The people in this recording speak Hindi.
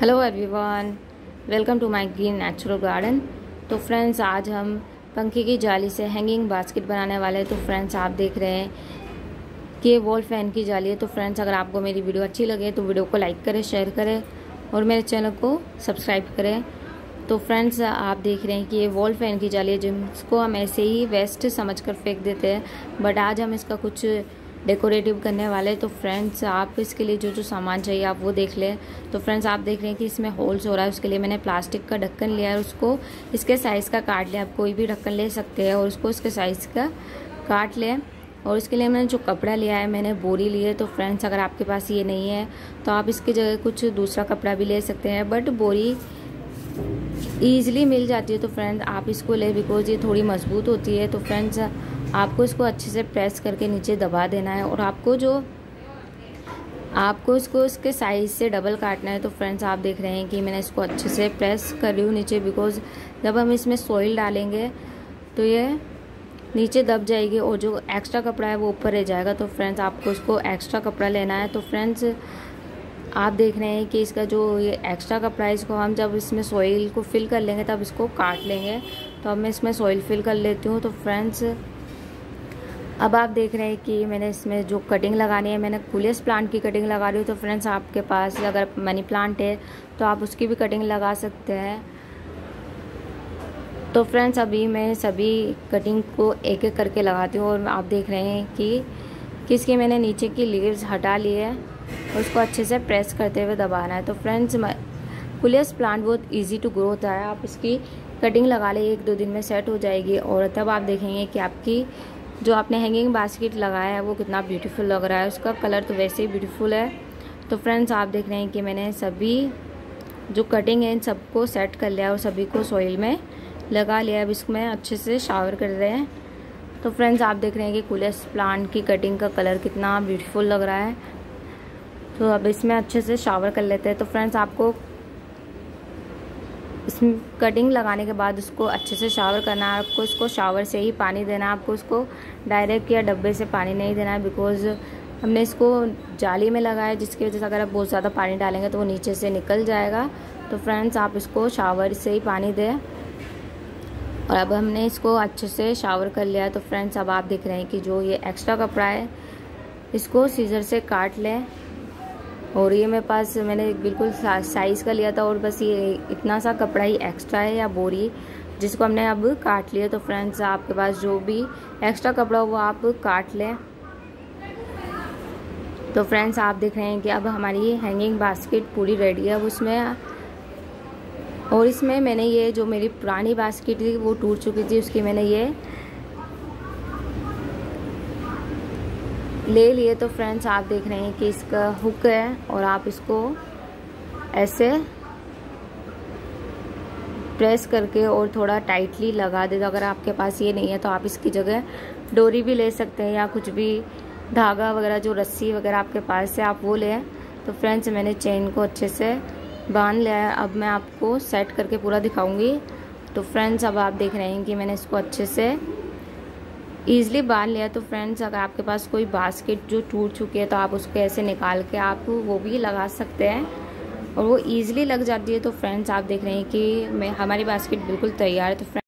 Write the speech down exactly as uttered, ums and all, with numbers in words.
Hello everyone, welcome to my green natural garden. तो फ्रेंड्स, आज हम पंखे की जाली से हैंगिंग बास्केट बनाने वाले हैं। तो फ्रेंड्स, आप देख रहे हैं कि ये वॉल फैन की जाली है। तो फ्रेंड्स, अगर आपको मेरी वीडियो अच्छी लगे तो वीडियो को लाइक करें, शेयर करें और मेरे चैनल को सब्सक्राइब करें। तो फ्रेंड्स, आप देख रहे हैं कि ये वॉल फैन की जाली है जिसको हम ऐसे ही वेस्ट समझकर फेंक देते हैं, बट आज हम इसका कुछ डेकोरेटिव करने वाले। तो फ्रेंड्स, आप इसके लिए जो जो सामान चाहिए आप वो देख लें। तो फ्रेंड्स, आप देख रहे हैं कि इसमें होल्स हो रहा है, उसके लिए मैंने प्लास्टिक का ढक्कन लिया है। उसको इसके साइज़ का काट लिया। आप कोई भी ढक्कन ले सकते हैं और उसको इसके साइज़ का काट लें। और इसके लिए मैंने जो कपड़ा लिया है, मैंने बोरी ली है। तो फ्रेंड्स, अगर आपके पास ये नहीं है तो आप इसकी जगह कुछ दूसरा कपड़ा भी ले सकते हैं, बट बोरी ईजिली मिल जाती है। तो फ्रेंड्स, आप इसको ले, बिकॉज ये थोड़ी मजबूत होती है। तो फ्रेंड्स, आपको इसको अच्छे से प्रेस करके नीचे दबा देना है और आपको जो आपको इसको इसके साइज़ से डबल काटना है। तो फ्रेंड्स, आप देख रहे हैं कि मैंने इसको अच्छे से प्रेस कर रही हूँ नीचे, बिकॉज जब हम इसमें सॉइल डालेंगे तो ये नीचे दब जाएगी और जो एक्स्ट्रा कपड़ा है वो ऊपर रह जाएगा। तो फ्रेंड्स, आपको इसको एक्स्ट्रा कपड़ा लेना है। तो फ्रेंड्स, आप देख रहे हैं कि इसका जो ये एक्स्ट्रा कपड़ा है, इसको हम जब इसमें सॉइल को फिल कर लेंगे तब इसको काट लेंगे। तो अब मैं इसमें सॉइल फिल कर लेती हूँ। तो फ्रेंड्स, अब आप देख रहे हैं कि मैंने इसमें जो कटिंग लगानी है, मैंने कूलियस प्लांट की कटिंग लगा रही हूँ। तो फ्रेंड्स, आपके पास अगर मनी प्लांट है तो आप उसकी भी कटिंग लगा सकते हैं। तो फ्रेंड्स, अभी मैं सभी कटिंग को एक एक करके लगाती हूँ और आप देख रहे हैं कि किसकी मैंने नीचे की लीव्स हटा ली है और उसको अच्छे से प्रेस करते हुए दबाना है। तो फ्रेंड्स, कूलियस प्लांट बहुत ईजी टू ग्रो होता है। आप इसकी कटिंग लगा ले, एक दो दिन में सेट हो जाएगी और तब आप देखेंगे कि आपकी जो आपने हैंगिंग बास्केट लगाया है वो कितना ब्यूटीफुल लग रहा है। उसका कलर तो वैसे ही ब्यूटीफुल है। तो फ्रेंड्स, आप देख रहे हैं कि मैंने सभी जो कटिंग है इन सबको सेट कर लिया और सभी को सॉइल में लगा लिया। अब इसमें अच्छे से शावर कर रहे हैं। तो फ्रेंड्स, आप देख रहे हैं कि कूलियस प्लांट की कटिंग का कलर कितना ब्यूटीफुल लग रहा है। तो अब इसमें अच्छे से शावर कर लेते हैं। तो फ्रेंड्स, आपको इसमें कटिंग लगाने के बाद उसको अच्छे से शावर करना है। आपको इसको शावर से ही पानी देना है, आपको इसको डायरेक्ट या डब्बे से पानी नहीं देना है, बिकॉज हमने इसको जाली में लगाया, जिसकी वजह से अगर आप बहुत ज़्यादा पानी डालेंगे तो वो नीचे से निकल जाएगा। तो फ्रेंड्स, आप इसको शावर से ही पानी दें। और अब हमने इसको अच्छे से शावर कर लिया है। तो फ्रेंड्स, अब आप देख रहे हैं कि जो ये एक्स्ट्रा कपड़ा है इसको सीजर से काट लें। और ये मेरे पास मैंने बिल्कुल साइज़ का लिया था और बस ये इतना सा कपड़ा ही एक्स्ट्रा है या बोरी, जिसको हमने अब काट लिया। तो फ्रेंड्स, आपके पास जो भी एक्स्ट्रा कपड़ा हो वो आप काट लें। तो फ्रेंड्स, आप देख रहे हैं कि अब हमारी हैंगिंग बास्केट पूरी रेडी है। अब उसमें और इसमें मैंने ये जो मेरी पुरानी बास्केट थी वो टूट चुकी थी, उसकी मैंने ये ले लिए। तो फ्रेंड्स, आप देख रहे हैं कि इसका हुक है और आप इसको ऐसे प्रेस करके और थोड़ा टाइटली लगा दे। तो अगर आपके पास ये नहीं है तो आप इसकी जगह डोरी भी ले सकते हैं या कुछ भी धागा वगैरह, जो रस्सी वगैरह आपके पास है आप वो लें। तो फ्रेंड्स, मैंने चेन को अच्छे से बांध लिया है। अब मैं आपको सेट करके पूरा दिखाऊंगी। तो फ्रेंड्स, अब आप देख रहे हैं कि मैंने इसको अच्छे से ईज़िली बांध लिया। तो फ्रेंड्स, अगर आपके पास कोई बास्केट जो टूट चुकी है तो आप उसको ऐसे निकाल के आप वो भी लगा सकते हैं और वो ईज़िली लग जाती है। तो फ्रेंड्स, आप देख रहे हैं कि मैं हमारी बास्केट बिल्कुल तैयार है। तो